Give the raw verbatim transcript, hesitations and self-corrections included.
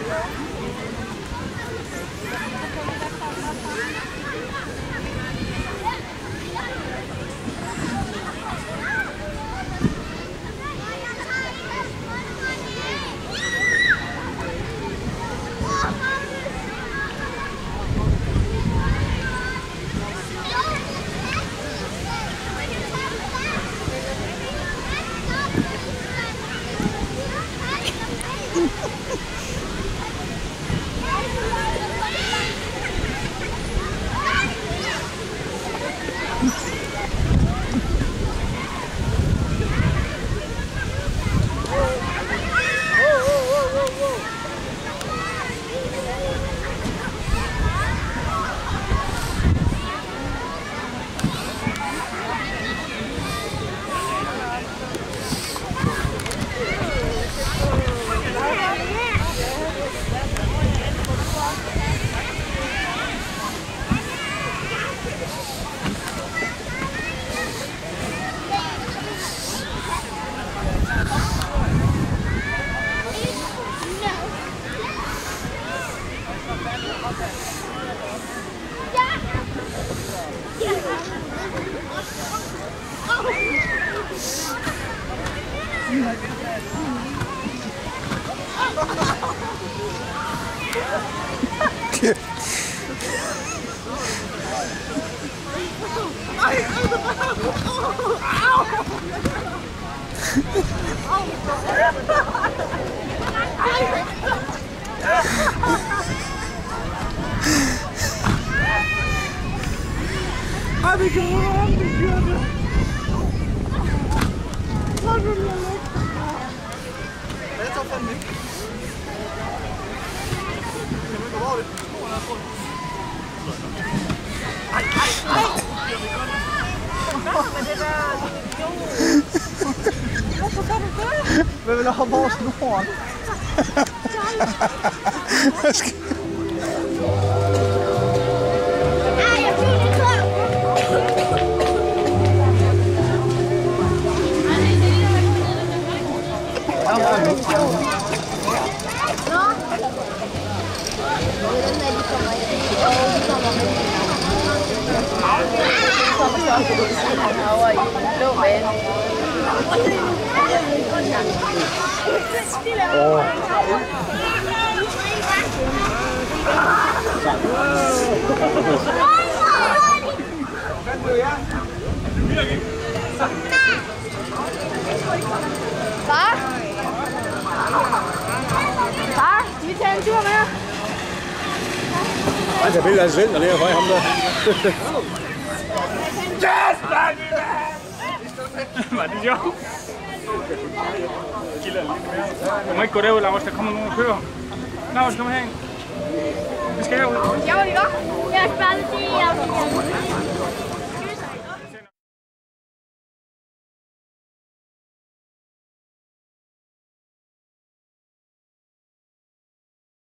Hadi kıvıralım düşüyordu. Det tar fem minutter. Kan vi gå over det? Ej, ej, ej! Men det der... Hvorfor gør du det? Hvad vil du have vores snor? Hvad skal... Ej, jeg fik det klart. Over i blå bane. Åh. Far? Far, skal vi tage en tur med? Han tager billeder af sig selv, og lærer fra ham der. Yes, baby! Var det sjovt? Kilder lidt mere. Du må ikke gå derud, Lars. Der kommer nogen og kører. Lars, kom herind. Vi skal herud. Jeg må vi godt. Jeg skal bare sige, at jeg